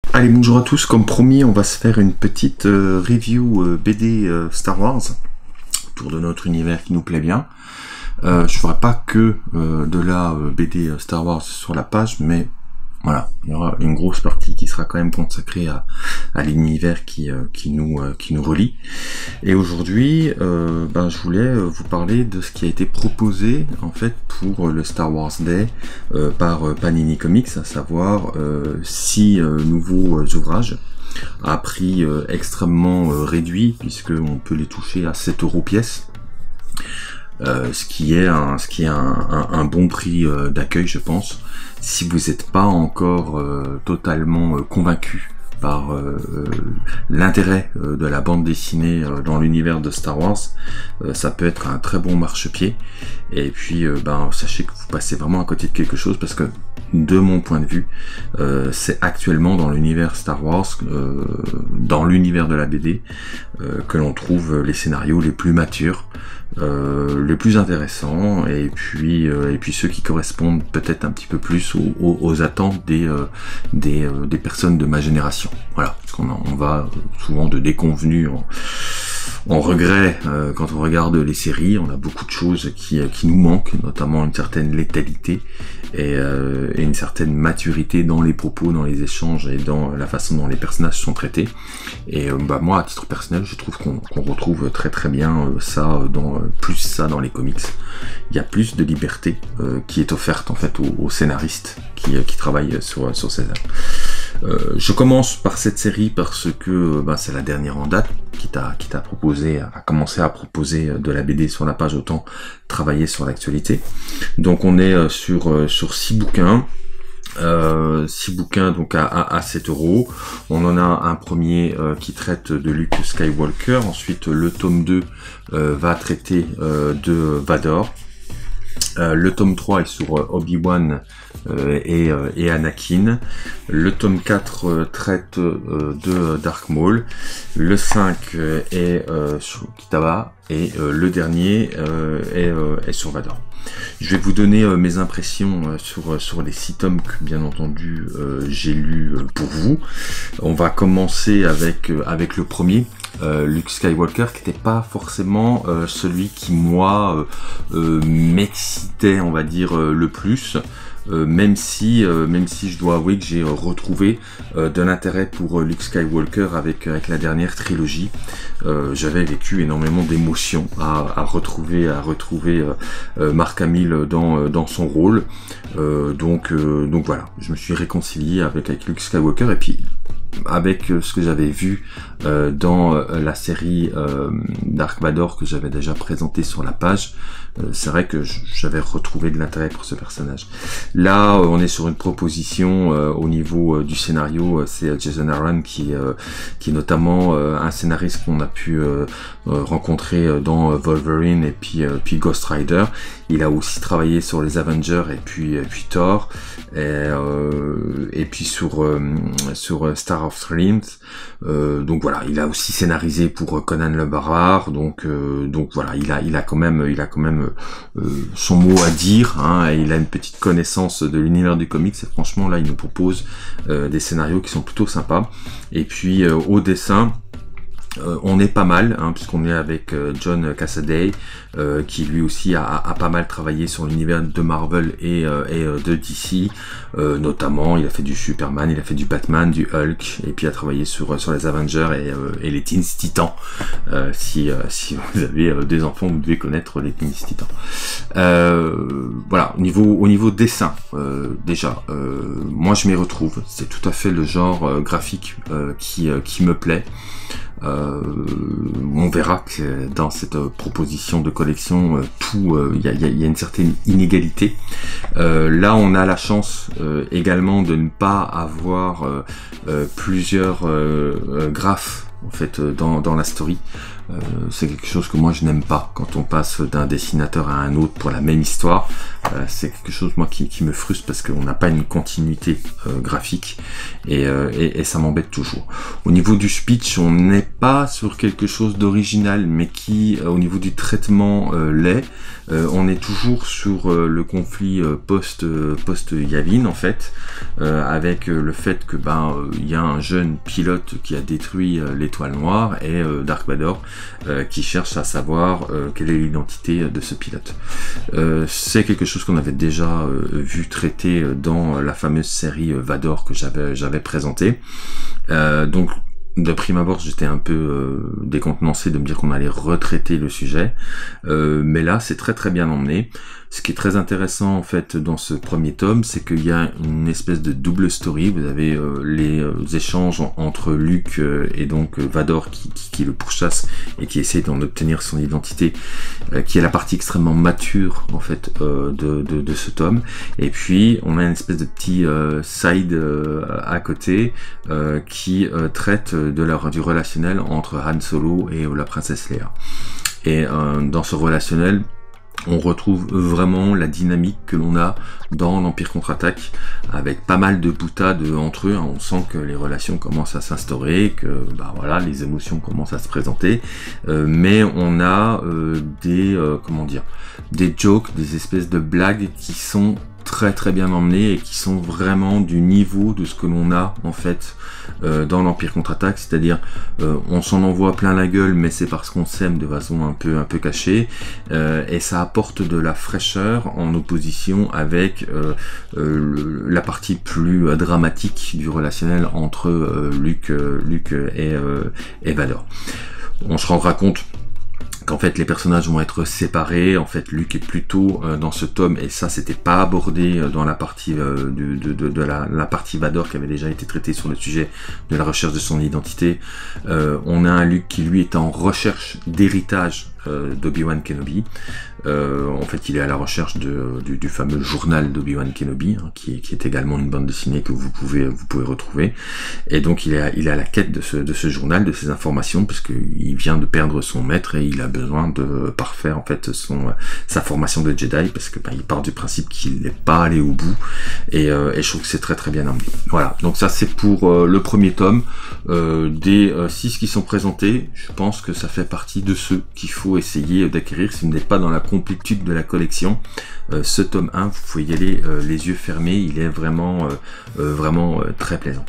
Allez, bonjour à tous, comme promis, on va se faire une petite review BD Star Wars, autour de notre univers qui nous plaît bien. Je ferai pas que de la BD Star Wars sur la page, mais voilà, il y aura une grosse partie qui sera quand même consacrée à l'univers qui nous relie. Et aujourd'hui, je voulais vous parler de ce qui a été proposé en fait pour le Star Wars Day par Panini Comics, à savoir 6 nouveaux ouvrages à prix extrêmement réduit, puisque on peut les toucher à 7 € pièce. Ce qui est un bon prix d'accueil, je pense. Si vous n'êtes pas encore totalement convaincu par l'intérêt de la bande dessinée dans l'univers de Star Wars, ça peut être un très bon marchepied. Et puis sachez que vous passez vraiment à côté de quelque chose, parce que de mon point de vue, c'est actuellement dans l'univers Star Wars, dans l'univers de la BD, que l'on trouve les scénarios les plus matures, les plus intéressants, et puis ceux qui correspondent peut-être un petit peu plus aux attentes des personnes de ma génération. Voilà, parce qu'on va souvent de déconvenus en regret quand on regarde les séries. On a beaucoup de choses qui nous manquent, notamment une certaine létalité et une certaine maturité dans les propos, dans les échanges et dans la façon dont les personnages sont traités. Et moi, à titre personnel, je trouve qu'on retrouve très très bien ça dans les comics. Il y a plus de liberté qui est offerte en fait aux scénaristes qui travaillent sur ces œuvres. Je commence par cette série parce que c'est la dernière en date, quitte à commencer à proposer de la BD sur la page, autant travailler sur l'actualité. Donc on est sur 6 bouquins. 6 bouquins donc à 7 €. On en a un premier qui traite de Luke Skywalker. Ensuite le tome 2 va traiter de Vador. Le tome 3 est sur Obi-Wan et Anakin. Le tome 4 traite de Dark Maul. Le 5 est sur Kitaba. Et le dernier est sur Vador. Je vais vous donner mes impressions sur les 6 tomes que bien entendu j'ai lus pour vous. On va commencer avec le premier, Luke Skywalker, qui n'était pas forcément celui qui moi m'excitait, on va dire, le plus. Même si je dois avouer que j'ai retrouvé de l'intérêt pour Luke Skywalker avec la dernière trilogie. J'avais vécu énormément d'émotions à retrouver Mark Hamill dans son rôle. Donc voilà, je me suis réconcilié avec Luke Skywalker, et puis avec ce que j'avais vu dans la série Dark Vador que j'avais déjà présenté sur la page, c'est vrai que j'avais retrouvé de l'intérêt pour ce personnage. Là, on est sur une proposition au niveau du scénario. C'est Jason Aaron qui est notamment un scénariste qu'on a pu rencontrer dans Wolverine et puis Ghost Rider. Il a aussi travaillé sur les Avengers et puis Thor, et puis sur Star of Dreams. Donc voilà, il a aussi scénarisé pour Conan le Barbare. Donc voilà, il a quand même son mot à dire, hein, et il a une petite connaissance de l'univers du comics. Et franchement, là, il nous propose des scénarios qui sont plutôt sympas. Et puis au dessin, on est pas mal, hein, puisqu'on est avec John Cassaday, qui lui aussi a pas mal travaillé sur l'univers de Marvel et de DC. Notamment, il a fait du Superman, il a fait du Batman, du Hulk, et puis a travaillé sur les Avengers et les Teen Titans. Si vous avez des enfants, vous devez connaître les Teen Titans. Voilà, au niveau dessin, déjà, moi je m'y retrouve. C'est tout à fait le genre graphique qui me plaît. On verra que dans cette proposition de collection, il y a une certaine inégalité. Là, on a la chance également de ne pas avoir plusieurs graphes en fait dans la story. C'est quelque chose que moi je n'aime pas quand on passe d'un dessinateur à un autre pour la même histoire. C'est quelque chose moi qui me frustre parce qu'on n'a pas une continuité graphique et ça m'embête toujours. Au niveau du speech, on n'est pas sur quelque chose d'original, mais qui au niveau du traitement l'est. On est toujours sur le conflit post Yavin en fait, avec le fait que il y a un jeune pilote qui a détruit l'étoile noire et Dark Vador qui cherche à savoir quelle est l'identité de ce pilote. C'est quelque chose qu'on avait déjà vu traiter dans la fameuse série Vador que j'avais présentée. Donc de prime abord, j'étais un peu décontenancé de me dire qu'on allait retraiter le sujet, mais là, c'est très très bien emmené. Ce qui est très intéressant en fait dans ce premier tome, c'est qu'il y a une espèce de double story. Vous avez les échanges entre Luke et donc Vador qui le pourchasse et qui essaie d'en obtenir son identité, qui est la partie extrêmement mature en fait de ce tome. Et puis on a une espèce de petit side à côté qui traite du relationnel entre Han Solo et la princesse Leia. Et dans ce relationnel, on retrouve vraiment la dynamique que l'on a dans l'Empire contre-attaque, avec pas mal de boutades entre eux. On sent que les relations commencent à s'instaurer, que voilà, les émotions commencent à se présenter, mais on a des jokes, des espèces de blagues qui sont très très bien emmenés et qui sont vraiment du niveau de ce que l'on a en fait dans l'Empire contre-attaque, c'est-à-dire on s'en envoie plein la gueule, mais c'est parce qu'on s'aime de façon un peu cachée, et ça apporte de la fraîcheur en opposition avec la partie plus dramatique du relationnel entre Luke et Vador. On se rendra compte qu'en fait les personnages vont être séparés. En fait, Luke est plutôt dans ce tome, et ça c'était pas abordé dans la partie la partie Vador qui avait déjà été traitée sur le sujet de la recherche de son identité. On a un Luke qui lui est en recherche d'héritage d'Obi-Wan Kenobi. En fait, il est à la recherche du fameux journal d'Obi-Wan Kenobi, hein, qui est également une bande dessinée que vous pouvez retrouver. Et donc, il est à la quête de ce journal, de ces informations, puisqu'il vient de perdre son maître et il a besoin de parfaire en fait sa formation de Jedi, parce que il part du principe qu'il n'est pas allé au bout. Et je trouve que c'est très très bien emmené. Voilà. Donc ça, c'est pour le premier tome. Des 6 qui sont présentés, je pense que ça fait partie de ceux qu'il faut essayer d'acquérir si vous n'êtes pas dans la complétude de la collection. Ce tome 1, vous pouvez y aller les yeux fermés, il est vraiment très plaisant.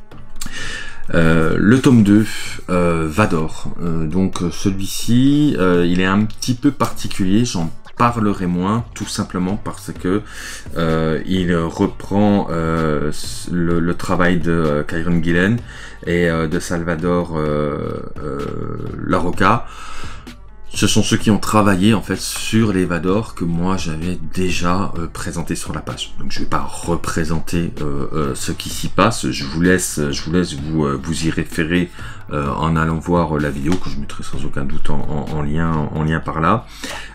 Le tome 2, Vador. Donc celui-ci, il est un petit peu particulier, j'en parlerai moins, tout simplement parce que il reprend le travail de Kieron Gillen et de Salvador Larroca. Ce sont ceux qui ont travaillé en fait sur les Vador que moi j'avais déjà présenté sur la page. Donc je vais pas représenter ce qui s'y passe. Je vous laisse vous y référer en allant voir la vidéo que je mettrai sans aucun doute en lien par là.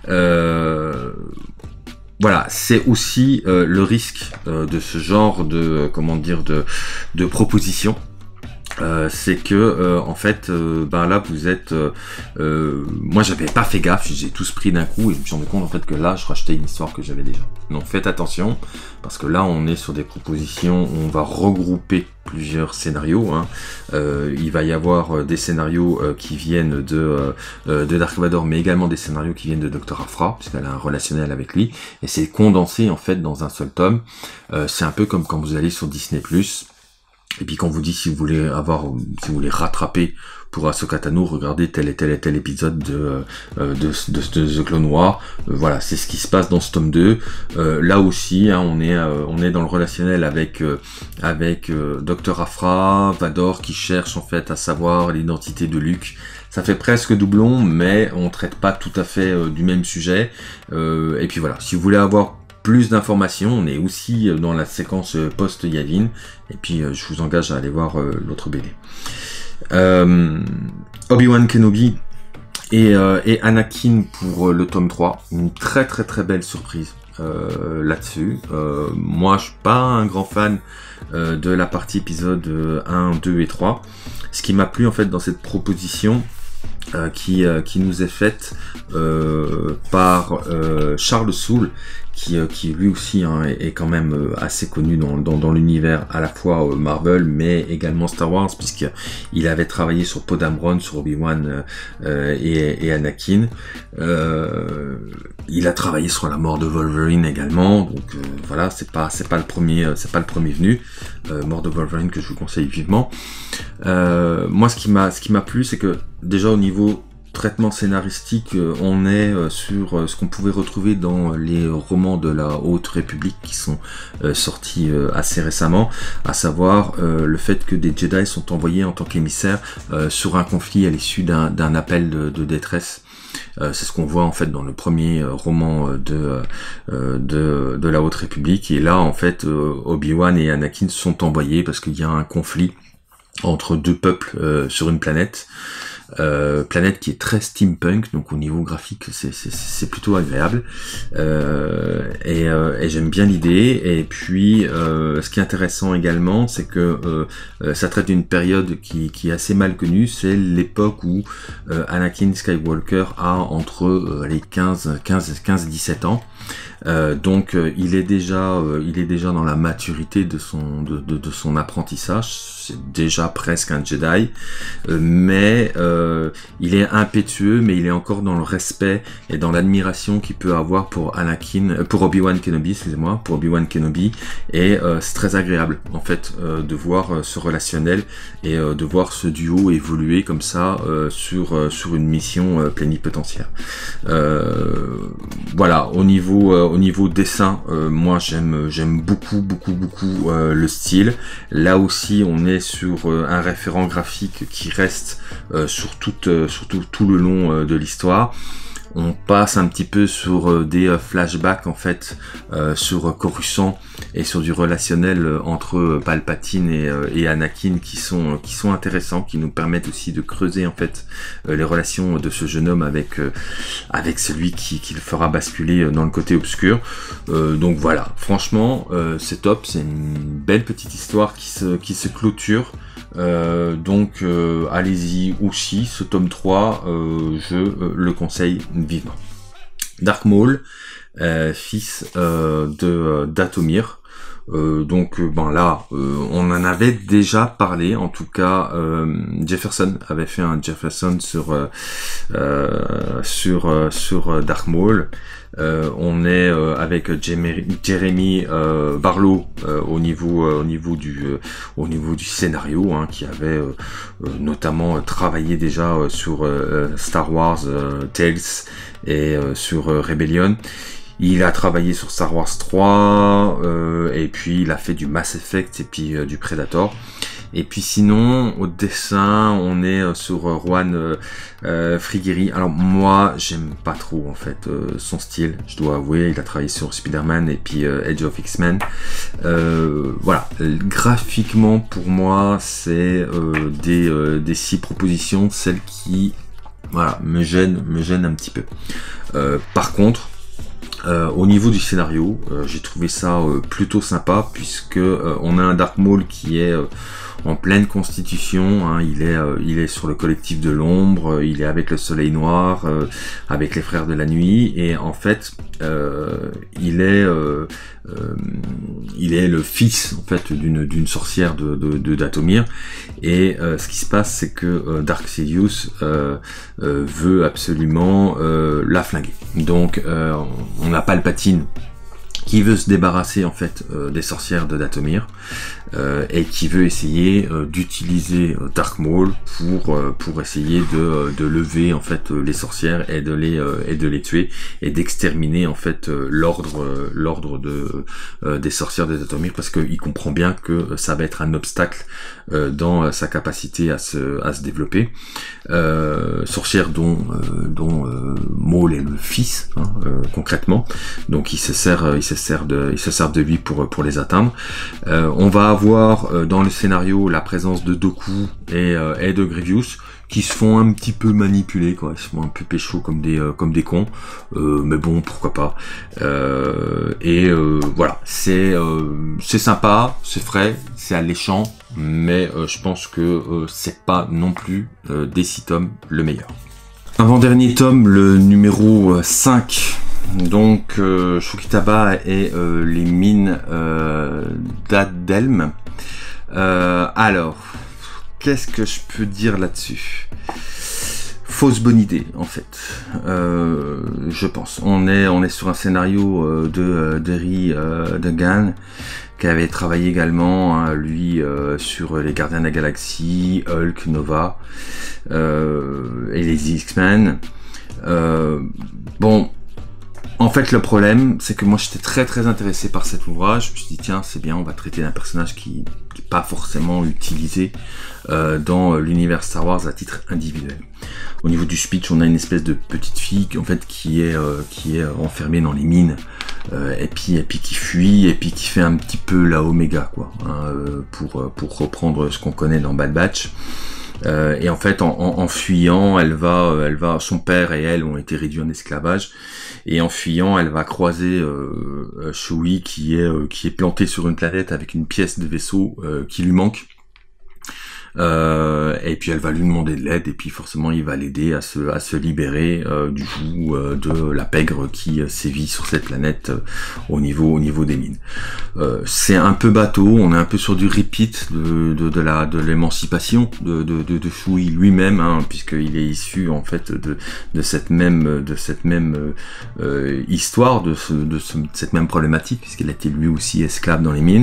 Voilà, c'est aussi le risque de ce genre de de proposition. C'est que en fait là vous êtes moi j'avais pas fait gaffe, j'ai tous pris d'un coup et je me suis rendu compte en fait que là je rachetais une histoire que j'avais déjà. Donc faites attention, parce que là on est sur des propositions où on va regrouper plusieurs scénarios, hein. Il va y avoir des scénarios qui viennent de Dark Vador, mais également des scénarios qui viennent de Dr. Aphra, puisqu'elle a un relationnel avec lui, et c'est condensé en fait dans un seul tome. C'est un peu comme quand vous allez sur Disney+, et puis quand on vous dit si vous voulez rattraper pour Ahsoka Tano, regardez tel et tel épisode de The Clone Wars. Voilà, c'est ce qui se passe dans ce tome 2. Là aussi, hein, on est dans le relationnel avec Dr. Aphra, Vador qui cherche en fait à savoir l'identité de Luke. Ça fait presque doublon, mais on traite pas tout à fait du même sujet. Et puis voilà, si vous voulez avoir plus d'informations, on est aussi dans la séquence post-Yavin, et puis je vous engage à aller voir l'autre BD. Obi-Wan Kenobi et Anakin pour le tome 3, une très très très belle surprise là-dessus. Moi je suis pas un grand fan de la partie épisode 1, 2 et 3. Ce qui m'a plu en fait dans cette proposition, qui nous est faite par Charles Soule, qui lui aussi hein, est quand même assez connu dans l'univers à la fois Marvel mais également Star Wars, puisqu'il avait travaillé sur Poe Dameron, sur Obi-Wan et Anakin. Il a travaillé sur la mort de Wolverine également, donc voilà, c'est pas le premier venu. Mort de Wolverine que je vous conseille vivement. Moi ce qui m'a plu, c'est que déjà au niveau traitement scénaristique, on est sur ce qu'on pouvait retrouver dans les romans de la Haute République qui sont sortis assez récemment, à savoir le fait que des Jedi sont envoyés en tant qu'émissaires sur un conflit à l'issue d'un appel de détresse. C'est ce qu'on voit en fait dans le premier roman de la Haute République, et là en fait Obi-Wan et Anakin sont envoyés parce qu'il y a un conflit entre deux peuples sur une planète. Planète qui est très steampunk, donc au niveau graphique c'est plutôt agréable, et j'aime bien l'idée. Et puis ce qui est intéressant également, c'est que ça traite d'une période qui est assez mal connue. C'est l'époque où Anakin Skywalker a entre les 15 et 17 ans. Donc il est déjà dans la maturité de son apprentissage. C'est déjà presque un Jedi, mais il est impétueux, mais il est encore dans le respect et dans l'admiration qu'il peut avoir pour Obi-Wan Kenobi, pour Obi-Wan Kenobi, et c'est très agréable en fait de voir ce relationnel et de voir ce duo évoluer comme ça sur une mission plénipotentiaire. Voilà, au niveau dessin, moi j'aime beaucoup le style. Là aussi on est sur un référent graphique qui reste sur tout le long de l'histoire. On passe un petit peu sur des flashbacks en fait sur Coruscant et sur du relationnel entre Palpatine et Anakin qui sont intéressants, qui nous permettent aussi de creuser en fait les relations de ce jeune homme avec celui qui le fera basculer dans le côté obscur. Donc voilà, franchement c'est top, c'est une belle petite histoire qui se clôture. Donc allez-y aussi, ce tome 3 je le conseille vivement. Dark Maul, fils de Dathomir. Donc là on en avait déjà parlé, en tout cas Jefferson avait fait un Jefferson sur Dark Maul. On est avec Jeremy Barlow au niveau du scénario, hein, qui avait notamment travaillé déjà sur Star Wars Tales et sur Rebellion. Il a travaillé sur Star Wars 3, et puis il a fait du Mass Effect et puis du Predator. Et puis sinon, au dessin, on est sur Juan Frigueri. Alors moi, j'aime pas trop en fait son style, je dois avouer. Il a travaillé sur Spider-Man et puis Age of X-Men. Voilà, graphiquement pour moi, c'est des 6 propositions, celles qui me gênent un petit peu. Par contre, au niveau du scénario, j'ai trouvé ça plutôt sympa, puisque on a un Dark Maul qui est en pleine constitution, hein. Il est sur le collectif de l'ombre, il est avec le Soleil Noir, avec les Frères de la Nuit, et en fait il est le fils en fait d'une sorcière de Dathomir. Et ce qui se passe, c'est que Dark Sidious veut absolument la flinguer. Donc on a Palpatine qui veut se débarrasser en fait des sorcières de Dathomir, et qui veut essayer d'utiliser Dark Maul pour essayer de lever en fait les sorcières et de les tuer et d'exterminer en fait l'ordre des sorcières de Dathomir, parce qu'il comprend bien que ça va être un obstacle dans sa capacité à se développer. Sorcière dont Maul est le fils, hein, concrètement. Donc il se sert de lui pour les atteindre. On va avoir dans le scénario la présence de Dooku et de Grievous, qui se font un petit peu manipuler, quoi. Ils se font un peu pécho comme des cons, mais bon, pourquoi pas. Voilà, c'est sympa, c'est frais, c'est alléchant, mais je pense que c'est pas non plus des 6 tomes le meilleur. Avant-dernier tome, le numéro 5. Donc Shukitaba et les mines d'Adelm. Alors, qu'est-ce que je peux dire là-dessus? Fausse bonne idée, en fait. Je pense. On est sur un scénario de Derry Degan, qui avait travaillé également, hein, lui, sur les Gardiens de la Galaxie, Hulk, Nova, et les X-Men. Bon, en fait, le problème, c'est que moi, j'étais très intéressé par cet ouvrage. Je me suis dit, tiens, c'est bien, on va traiter d'un personnage qui n'est pas forcément utilisé dans l'univers Star Wars à titre individuel. Au niveau du speech, on a une espèce de petite fille en fait qui est enfermée dans les mines et puis qui fuit et puis qui fait un petit peu la Oméga, quoi, hein, pour reprendre ce qu'on connaît dans Bad Batch. Et en fait, en fuyant, elle va, son père et elle ont été réduits en esclavage, et en fuyant, elle va croiser Chewie qui est planté sur une planète avec une pièce de vaisseau qui lui manque. Et puis elle va lui demander de l'aide, et puis forcément il va l'aider à se libérer du joug de la pègre qui sévit sur cette planète au niveau des mines. C'est un peu bateau, on est un peu sur du repeat de l'émancipation de Chewie lui-même, hein, puisqu'il est issu en fait de cette même histoire, de cette même problématique, puisqu'il était lui aussi esclave dans les mines.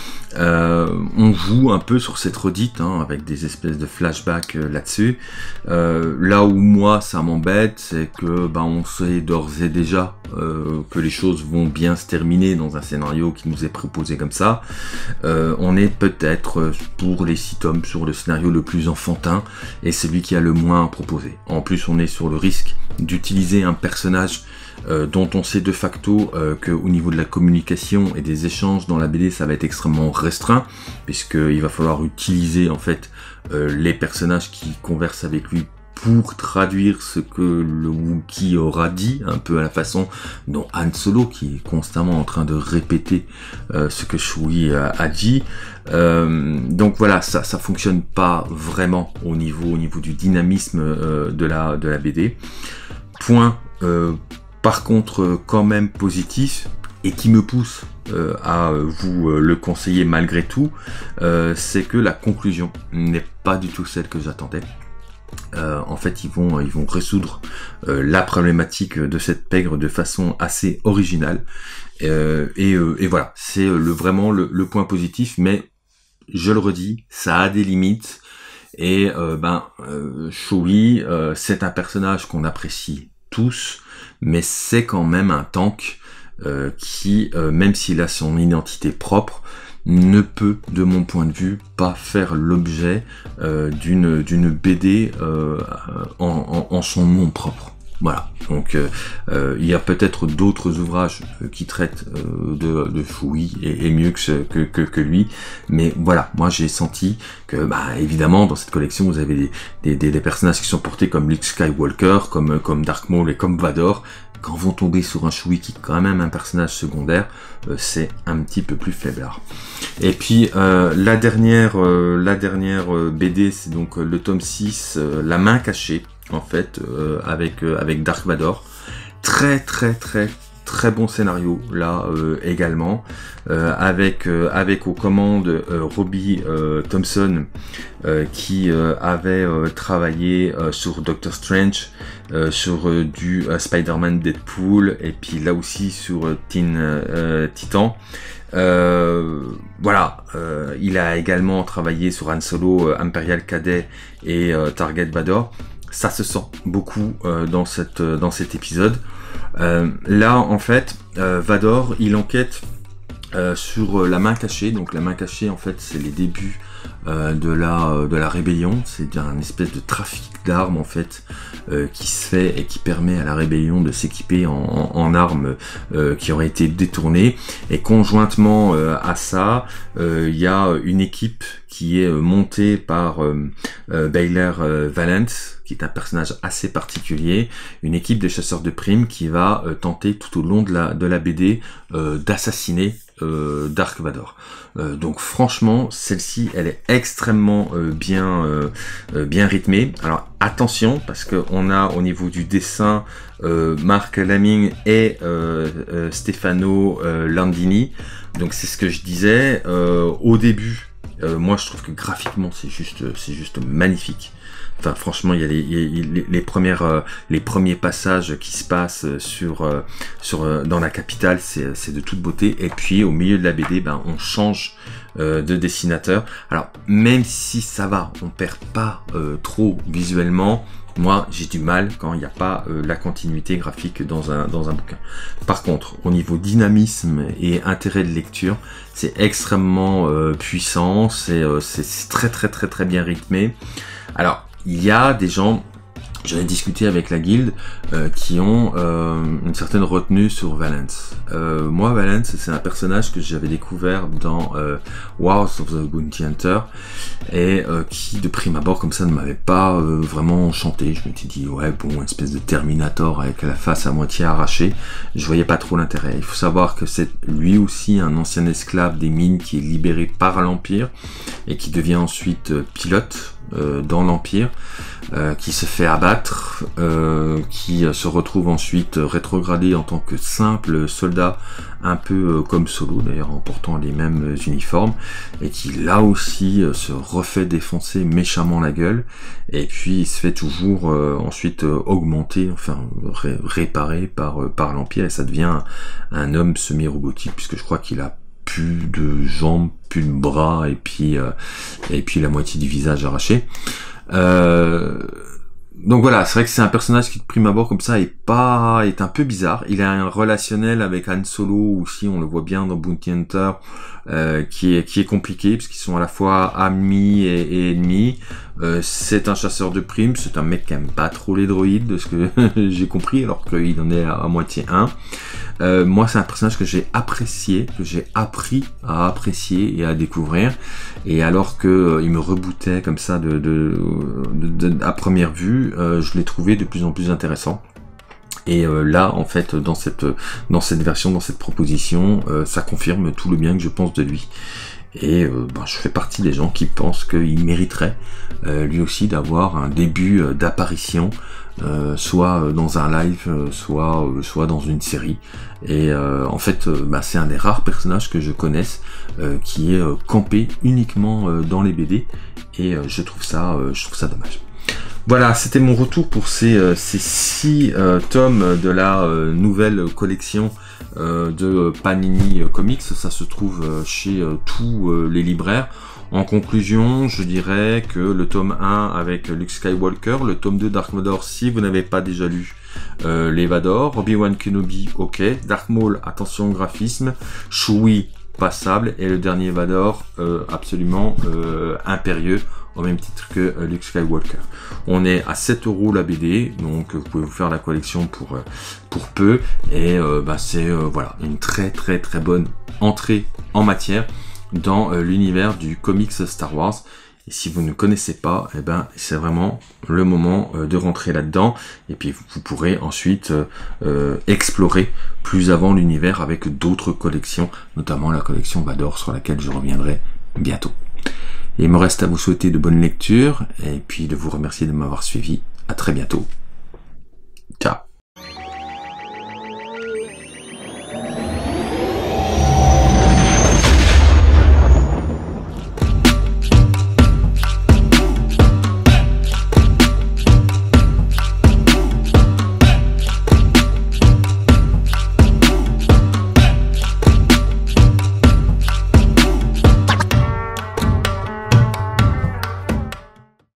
On joue un peu sur cette redite, hein, avec des espèces de flashbacks là-dessus. Là où moi ça m'embête, c'est que on sait d'ores et déjà que les choses vont bien se terminer dans un scénario qui nous est proposé comme ça. On est peut-être pour les 6 tomes sur le scénario le plus enfantin et celui qui a le moins à proposer. En plus, on est sur le risque d'utiliser un personnage dont on sait de facto qu'au niveau de la communication et des échanges dans la BD, ça va être extrêmement restreint, puisqu'il va falloir utiliser en fait les personnages qui conversent avec lui pour traduire ce que le Wookiee aura dit, un peu à la façon dont Han Solo, qui est constamment en train de répéter ce que Chewie a dit. Donc voilà, ça fonctionne pas vraiment au niveau du dynamisme de la BD. Point par contre quand même positif, et qui me pousse à vous le conseiller malgré tout, c'est que la conclusion n'est pas du tout celle que j'attendais. En fait, ils vont résoudre la problématique de cette pègre de façon assez originale, et voilà, c'est vraiment le point positif, mais je le redis, ça a des limites, et Chewie, c'est un personnage qu'on apprécie tous, mais c'est quand même un tank qui, même s'il a son identité propre, ne peut, de mon point de vue, pas faire l'objet d'une BD en son nom propre. Voilà, donc il y a peut-être d'autres ouvrages qui traitent de Chewie et mieux que lui, mais voilà, moi j'ai senti que évidemment dans cette collection vous avez des personnages qui sont portés comme Luke Skywalker, comme Darth Maul et comme Vador. Quand vont tomber sur un Chewie qui est quand même un personnage secondaire, c'est un petit peu plus faiblard. Et puis la dernière BD, c'est donc le tome 6, La main cachée, en fait, avec Dark Vador. Très bon scénario là également, avec aux commandes Robbie Thompson, qui avait travaillé sur Doctor Strange, sur du Spider-Man Deadpool, et puis là aussi sur Titan. Voilà, il a également travaillé sur Han Solo, Imperial Cadet et Target Vador. Ça se sent beaucoup dans cet épisode. Là, en fait, Vador, il enquête sur la main cachée. Donc la main cachée, en fait, c'est les débuts de la rébellion. C'est un espèce de trafic d'armes, en fait, qui se fait et qui permet à la rébellion de s'équiper en armes qui auraient été détournées. Et conjointement à ça, il y a une équipe qui est montée par Baylor Valance, qui est un personnage assez particulier, une équipe de chasseurs de primes qui va tenter tout au long de la BD d'assassiner Dark Vador. Donc franchement, celle-ci, elle est extrêmement bien rythmée. Alors attention, parce que on a au niveau du dessin Marc Laming et Stefano Landini. Donc c'est ce que je disais au début. Moi, je trouve que graphiquement, c'est juste magnifique. Enfin, franchement, il y a les premiers passages qui se passent dans la capitale, c'est de toute beauté. Et puis, au milieu de la BD, ben, on change de dessinateur. Alors, même si ça va, on perd pas trop visuellement. Moi, j'ai du mal quand il n'y a pas la continuité graphique dans un bouquin. Par contre, au niveau dynamisme et intérêt de lecture, c'est extrêmement puissant, c'est très bien rythmé. Alors, il y a des gens, j'en ai discuté avec la guilde, qui ont une certaine retenue sur Valence. Moi, Valence, c'est un personnage que j'avais découvert dans Wars of the Bounty Hunter, et qui, de prime abord, comme ça, ne m'avait pas vraiment enchanté. Je m'étais dit, ouais, bon, une espèce de Terminator avec la face à moitié arrachée. Je voyais pas trop l'intérêt. Il faut savoir que c'est lui aussi un ancien esclave des mines qui est libéré par l'Empire, et qui devient ensuite pilote dans l'Empire, qui se fait abattre, qui se retrouve ensuite rétrogradé en tant que simple soldat, un peu comme Solo d'ailleurs, en portant les mêmes uniformes, et qui là aussi se refait défoncer méchamment la gueule, et puis il se fait toujours ensuite augmenter, enfin réparer par l'Empire, et ça devient un homme semi-robotique, puisque je crois qu'il a plus de jambes, plus de bras, et puis la moitié du visage arraché. Donc voilà, c'est vrai que c'est un personnage qui de prime abord comme ça est un peu bizarre. Il a un relationnel avec Han Solo aussi, on le voit bien dans Bounty Hunter, qui est compliqué parce qu'ils sont à la fois amis et ennemis. C'est un chasseur de primes, c'est un mec qui aime pas trop les droïdes, de ce que j'ai compris, alors qu'il en est à moitié un. Moi, c'est un personnage que j'ai apprécié, que j'ai appris à apprécier et à découvrir. Et alors que il me rebootait comme ça à première vue, je l'ai trouvé de plus en plus intéressant. Et là, en fait, dans cette version, dans cette proposition, ça confirme tout le bien que je pense de lui. Et je fais partie des gens qui pensent qu'il mériterait lui aussi d'avoir un début d'apparition, soit dans un live, soit dans une série. Et en fait, c'est un des rares personnages que je connaisse qui est campé uniquement dans les BD, et je trouve ça dommage. Voilà, c'était mon retour pour ces 6 tomes de la nouvelle collection de Panini Comics. Ça se trouve chez tous les libraires. En conclusion, je dirais que le tome 1 avec Luke Skywalker, le tome 2 Dark Vador, si vous n'avez pas déjà lu les Vador, Obi-Wan Kenobi, ok, Darth Maul, attention au graphisme, Chewie, passable, et le dernier Vador, absolument impérieux, au même titre que Luke Skywalker. On est à 7 € la BD, donc vous pouvez vous faire la collection pour peu, et c'est voilà, une très bonne entrée en matière dans l'univers du comics Star Wars. Et si vous ne connaissez pas, c'est vraiment le moment de rentrer là-dedans, et puis vous pourrez ensuite explorer plus avant l'univers avec d'autres collections, notamment la collection Vador sur laquelle je reviendrai bientôt. Et il me reste à vous souhaiter de bonnes lectures, et puis de vous remercier de m'avoir suivi. À très bientôt.